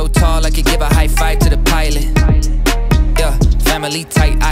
so tall I could give a high five to the pilot. Yeah, family tight,